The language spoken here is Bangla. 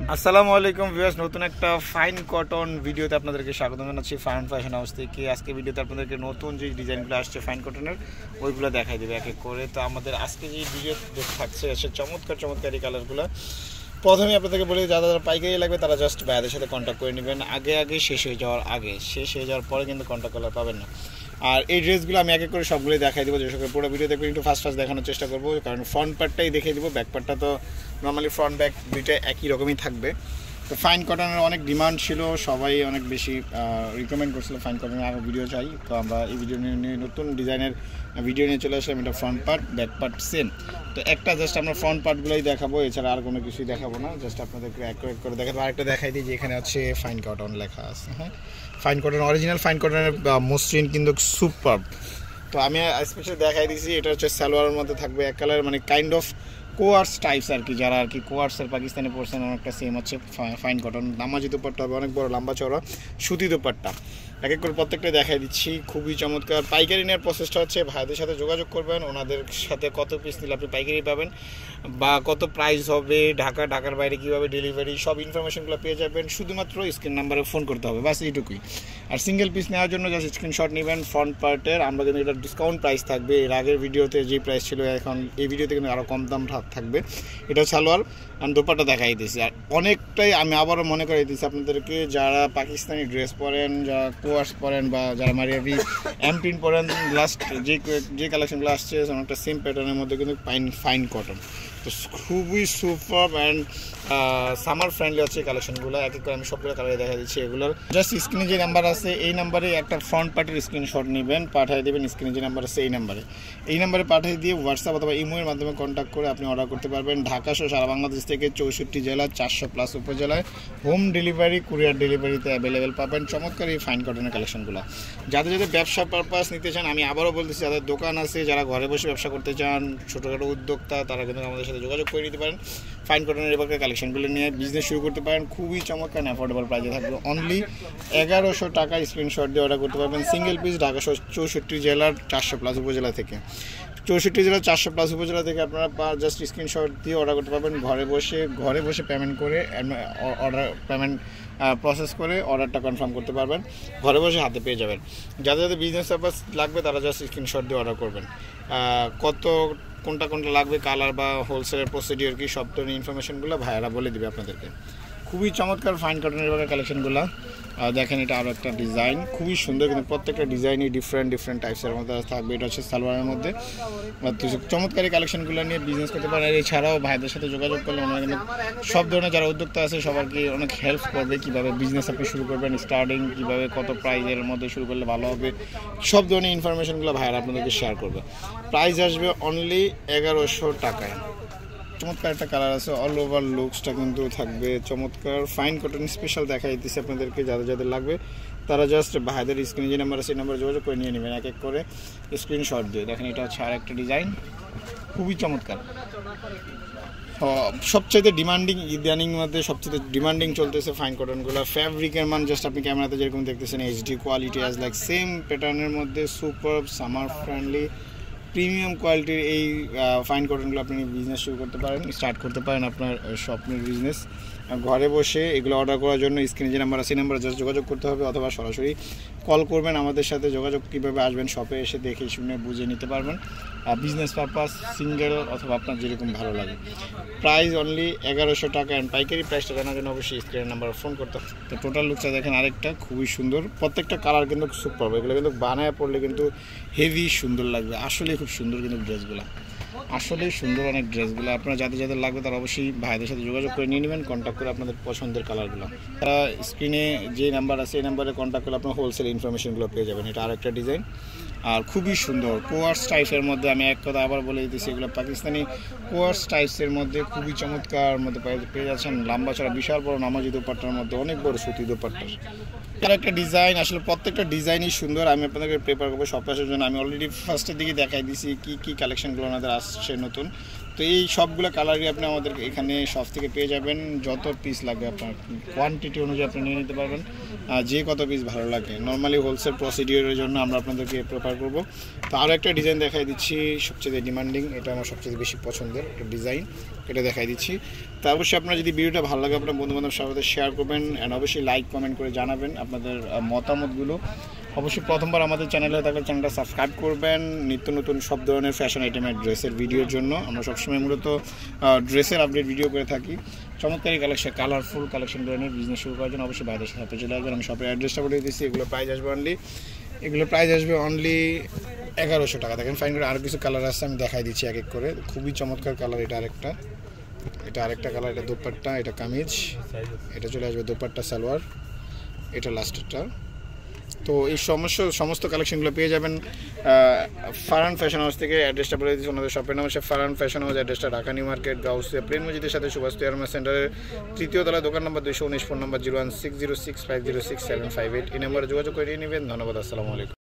আসসালামু আলাইকুম ভিউয়ার্স, নতুন একটা ফাইন কটন ভিডিওতে আপনাদেরকে স্বাগত জানাচ্ছি ফাইন ফ্যাশন হাউস থেকে। আজকে ভিডিওতে আপনাদেরকে নতুন যে ডিজাইনগুলো আসছে ফাইন কটনের ওইগুলো দেখাই দেবে এক এক করে। তো আমাদের আজকে যে ভিডিও থাকছে চমৎকার এই কালারগুলো। প্রথমে আপনাদেরকে বলি, যারা পাইকারি লাগবে তারা জাস্ট ভাইয়াদের সাথে কন্ট্যাক্ট করে নেবেন আগে শেষ হয়ে যাওয়ার পরে কিন্তু কন্ট্যাক্ট কলার পাবেন না। আর এই ড্রেসগুলো আমি এক এক করে সবগুলোই দেখাই দেবো। যে সকল পুরো ভিডিও দেখবেন একটু ফার্স্ট দেখানোর চেষ্টা করবো, কারণ ফ্রন্ট পার্টটাই দেখিয়ে দেবো, ব্যাক পার্টটা তো নর্মালি ফ্রন্ট ব্যাক দুইটা একই রকমই থাকবে। তো ফাইন কটনের অনেক ডিমান্ড ছিল, সবাই অনেক বেশি রিকমেন্ড করছিল ফাইন কটনের আরও ভিডিও চাই। তো আমরা এই ভিডিও নিয়ে নতুন ডিজাইনের ভিডিও নিয়ে চলে আসলাম। এটা front part, back part same. তো একটা জাস্ট আমরা ফ্রন্ট পার্টগুলোই দেখাবো, এছাড়া আর কোনো কিছুই দেখাবো না। জাস্ট আপনাদেরকে এক করে দেখাবো। আরেকটা দেখাই দিই যে এখানে হচ্ছে ফাইন কটন লেখা আছে। হ্যাঁ, ফাইন কটন অরিজিনাল ফাইন কটনের মসৃণ কিন্তু সুপার। তো আমি স্পেশালি দেখাই দিয়েছি, এটা হচ্ছে সালোয়ারের মধ্যে থাকবে এক কালার, মানে কাইন্ড অফ কোয়ার্স টাইপস আর কি। যারা আর কি কোয়ার্সের পাকিস্তানি পড়ছেন অনেকটা সেম হচ্ছে ফাইন কটন। নামাজি দোপাট্টা হবে, অনেক বড় লম্বা চওড়া সুতি দোপাট্টা। এক এক করে প্রত্যেকটা দেখাই দিচ্ছি, খুবই চমৎকার। পাইকারি নেওয়ার প্রসেসটা হচ্ছে ভাইদের সাথে যোগাযোগ করবেন, ওনাদের সাথে কত পিস নিলে আপনি পাইকারি পাবেন বা কত প্রাইস হবে, ঢাকার বাইরে কীভাবে ডেলিভারি, সব ইনফরমেশনগুলো পেয়ে যাবেন। শুধুমাত্র স্ক্রিন নাম্বারে ফোন করতে হবে, বাস এইটুকুই। আর সিঙ্গেল পিস নেওয়ার জন্য জাস্ট স্ক্রিনশট নেবেন ফ্রন্ট পার্টের। আমরা কিন্তু এটা ডিসকাউন্ট প্রাইস থাকবে, এর আগের ভিডিওতে যে প্রাইস ছিল এখন এই ভিডিওতে কিন্তু আরও কম দাম থাকবে। এটা সালোয়ার আর দোপাট্টা দেখাই দিয়েছি। আর অনেকটাই আমি আবারও মনে করিয়ে দিচ্ছি আপনাদেরকে, যারা পাকিস্তানি ড্রেস পরেন, যারা কোয়ার্স পরেন বা যারা মারিয়াবি এমপ্রিন্ট পরেন, লাস্ট যে কালেকশনগুলো আসছে অনেকটা সেম প্যাটার্নের মধ্যে কিন্তু ফাইন কটন। তো খুবই সুপার অ্যান্ড সামার ফ্রেন্ডলি হচ্ছে এই কালেকশনগুলো। এক এক করে আমি সবগুলো কালারে দেখা দিচ্ছি। এগুলোর জাস্ট স্ক্রিনে যে নাম্বার আছে এই নাম্বারে একটা ফ্রন্ট পার্টের স্ক্রিনশট নেবেন, পাঠিয়ে দেবেন। স্ক্রিনে যে নাম্বার আছে এই নাম্বারে পাঠিয়ে দিয়ে হোয়াটসঅ্যাপ অথবা ইমোর মাধ্যমে কন্ট্যাক্ট করে আপনি অর্ডার করতে পারবেন। ঢাকা সহ সারা বাংলাদেশ থেকে 64 জেলা 400+ উপজেলায় হোম ডেলিভারি, কুরিয়ার ডেলিভারিতে অ্যাভেলেবেল পাবেন চমৎকার এই ফাইন কটনের কালেকশনগুলো। যাদের ব্যবসা পারপাস নিতে চান, আমি আবারও বলতেছি, যাদের দোকান আছে, যারা ঘরে বসে ব্যবসা করতে চান, ছোটোখাটো উদ্যোক্তা, তারা কিন্তু আমাদের সাথে যোগাযোগ করে নিতে পারেন। ফাইন কটনের এবার কালেকশনগুলো নিয়ে বিজনেস শুরু করতে পারেন। খুবই চমৎকার অ্যাফোর্ডেবল প্রাইসে থাকবে। অনলি 1100 টাকা স্ক্রিনশট দিয়ে অর্ডার করতে পারবেন সিঙ্গেল পিস। ঢাকা 64 জেলার 400+ উপজেলা থেকে 64 জেলার 400+ উপজেলা থেকে আপনারা জাস্ট স্ক্রিনশট দিয়ে অর্ডার করতে পারবেন। ঘরে বসে পেমেন্ট করে পেমেন্ট প্রসেস করে অর্ডারটা কনফার্ম করতে পারবেন, ঘরে বসে হাতে পেয়ে যাবেন। যাদের বিজনেস পারপাস লাগবে তারা জাস্ট স্ক্রিনশট দিয়ে অর্ডার করবেন। কোনটা লাগবে, কালার বা হোলসেলের প্রসিডিওর কি, সব ধরনের ইনফরমেশনগুলো ভাইয়ারা বলে দিবে আপনাদেরকে। খুবই চমৎকার ফাইন কটনের কালেকশনগুলো। দেখেন, এটা আরও একটা ডিজাইন, খুবই সুন্দর, কিন্তু প্রত্যেকটা ডিজাইনই ডিফারেন্ট টাইপসের মধ্যে থাকবে। এটা হচ্ছে সালোয়ারের মধ্যে। চমৎকারী কালেকশনগুলো নিয়ে বিজনেস করতে পারেন। এছাড়াও ভাইদের সাথে যোগাযোগ করলে ওনারা কিন্তু সব ধরনের যারা উদ্যোক্তা আছে সবাইকে অনেক হেল্প করবে, কীভাবে বিজনেস আপনি শুরু করবেন, স্টার্টিং কীভাবে, কত প্রাইজের মধ্যে শুরু করলে ভালো হবে, সব ধরনের ইনফরমেশনগুলো ভাইয়ারা আপনাদেরকে শেয়ার করবে। প্রাইস আসবে অনলি 1100 টাকায়। চমৎকার একটা কালার আছে, অল ওভার লুকসটা কিন্তু থাকবে চমৎকার। ফাইন কটন স্পেশাল দেখাই দিচ্ছে আপনাদেরকে। যাদের লাগবে তারা জাস্ট ভাইদের স্ক্রিনে যে নাম্বার আছে সেই নাম্বারে যোগাযোগ করে নিয়ে নেবেন এক এক করে স্ক্রিনশট দিয়ে। দেখেন, এটা হচ্ছে আর একটা ডিজাইন, খুবই চমৎকার। সবচাইতে ডিমান্ডিং ইদানিং মধ্যে সবচেয়ে ডিমান্ডিং চলতেছে ফাইন কটনগুলো। ফ্যাব্রিকের মান জাস্ট আপনি ক্যামেরাতে যেরকম দেখতেছেন HD quality, as like same প্যাটার্নের মধ্যে সুপার সামার ফ্রেন্ডলি প্রিমিয়াম কোয়ালিটির এই ফাইন কটনগুলো আপনি বিজনেস শুরু করতে পারেন, স্টার্ট করতে পারেন আপনার স্বপ্নের বিজনেস। ঘরে বসে এগুলো অর্ডার করার জন্য স্ক্রিনে যে নাম্বার আছে সেই নাম্বারে জাস্ট যোগাযোগ করতে হবে, অথবা সরাসরি কল করবেন। আমাদের সাথে যোগাযোগ কীভাবে আসবেন, শপে এসে দেখে শুনে বুঝে নিতে পারবেন। বিজনেস পারপাস সিঙ্গেল অথবা আপনার যেরকম ভালো লাগে। প্রাইস অনলি 1100 টাকা। অ্যান্ড পাইকারি প্রাইসটা জানার জন্য অবশ্যই স্ক্রিনের নাম্বারে ফোন করতে হবে। তো টোটাল লুকটা দেখেন, আরেকটা খুবই সুন্দর, প্রত্যেকটা কালার কিন্তু সুপার। এগুলো কিন্তু বানায় পড়লে কিন্তু হেভি সুন্দর লাগবে। আসলে খুব সুন্দর কিন্তু ড্রেসগুলো, আসলেই সুন্দর অনেক ড্রেসগুলো। আপনারা যাদের লাগবে তারা অবশ্যই ভাইদের সাথে যোগাযোগ করে নিয়ে নেবেন, কন্ট্যাক্ট করে আপনাদের পছন্দের কালারগুলো। তারা স্ক্রিনে যে নাম্বার আছে এই নাম্বারে কন্ট্যাক্ট করলে আপনার হোলসেল ইনফরমেশনগুলো পেয়ে যাবেন। এটা আরেকটা ডিজাইন, আর খুবই সুন্দর কোয়ার্স টাইপের মধ্যে। আমি এক কথা আবার বলে দিতেছি, এগুলো পাকিস্তানি কোয়ার্স টাইপসের মধ্যে খুবই চমৎকার মধ্যে পেয়ে যাচ্ছেন। লম্বা ছাড়া বিশাল বড় নামাজি দোপাট্টার মধ্যে, অনেক বড় সুতি দোপাট্টার। আর একটা ডিজাইন, আসলে প্রত্যেকটা ডিজাইনই সুন্দর। আমি আপনাদেরকে প্রেফার করবো শপে আসার জন্য। আমি অলরেডি ফার্স্টের দিকে দেখাই দিয়েছি কী কালেকশনগুলো ওনাদের আসছে নতুন। তো এই সবগুলো কালারই আপনি আমাদের এখানে শপ থেকে পেয়ে যাবেন। যত পিস লাগে আপনার কোয়ান্টিটি অনুযায়ী আপনি নিয়ে নিতে পারবেন, যে কত পিস ভালো লাগে। নর্মালি হোলসেল প্রসিডিওরের জন্য আমরা আপনাদেরকে প্রেফার করব। তো আরও একটা ডিজাইন দেখাই দিচ্ছি, সবচেয়ে ডিমান্ডিং, এটা আমার সবচেয়ে বেশি পছন্দের একটা ডিজাইন, এটা দেখাই দিচ্ছি। তো অবশ্যই আপনার যদি ভিডিওটা ভালো লাগে আপনার বন্ধুবান্ধব সাথে শেয়ার করবেন, অ্যান্ড অবশ্যই লাইক কমেন্ট করে জানাবেন আপনাদের মতামতগুলো। অবশ্যই প্রথমবার আমাদের চ্যানেলে থাকলে চ্যানেলটা সাবস্ক্রাইব করবেন নিত্য নতুন সব ধরনের ফ্যাশন আইটেমের ড্রেসের ভিডিওর জন্য। আমরা সবসময় মূলত ড্রেসের আপডেট ভিডিও করে থাকি। চমৎকারী কালেকশন, কালারফুল কালেকশন ধরনের বিজনেস শুরু করার জন্য অবশ্যই বাইরের সাথে চলে আসবেন। আমি শপের অ্যাড্রেসটা বলে দিচ্ছি। এগুলো প্রাইস আসবে অনলি 1100 টাকা। দেখেন ফাইন করে আরও কিছু কালার আছে, আমি দেখাই দিচ্ছি এক এক করে। খুবই চমৎকার কালার। এটা আরেকটা কালার, এটা দোপাট্টা, এটা কামিজ, এটা চলে আসবে দোপাট্টা সালোয়ার, এটা লাস্টেরটা। তো এই সমস্ত কালেকশনগুলো পেয়ে যাবেন ফারহান ফ্যাশন হাউস থেকে। অ্যাড্রেসটা বলে দিচ্ছি, ওনাদের শপের নাম হচ্ছে ফারহান ফ্যাশন হাউস। অ্যাড্রেসটা ঢাকা নিউ মার্কেট, গাউসিয়া প্লেন মসজিদের সাথে সুভাষ এয়ারমার সেন্টারের 3য় তলায়, দোকান নম্বর 219, ফোন নম্বর 016065067758। এই নাম্বারে যোগাযোগ করে নেবেন। ধন্যবাদ, আসসালামু আলাইকুম।